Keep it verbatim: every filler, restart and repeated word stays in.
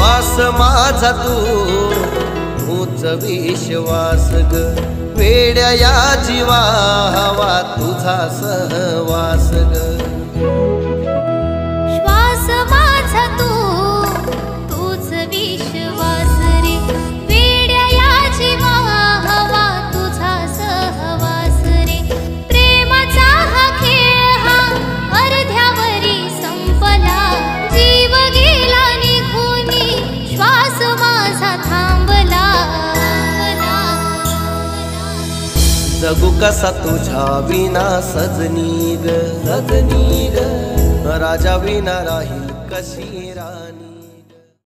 श्वास माझा तू तूच विश्वास ग, वेड्या या जीवा हवा तुझा सहवास ग। श्वास माझा तू तूच विश्वास रे, वेड्या या जीवा हवा तुझा सहवास रे। प्रेमाचा हा खेळ हा अर्ध्यावरी संपला, जीव गेला निघूनी श्वास माझा थांबला। जगू कसा तुझ्या विना सजनी ग, सजनी ग, राजा विना राहील कशी राणी।